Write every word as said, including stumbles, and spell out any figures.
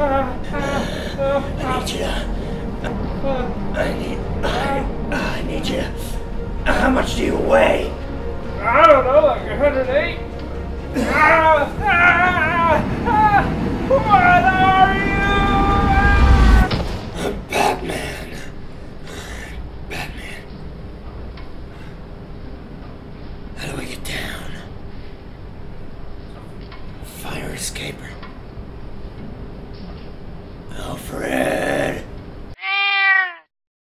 I need you. I need. I, I need you. How much do you weigh? I don't know, like one hundred eight. Ah, ah, ah, what are you? Batman. Batman. How do I get down? Fire escape.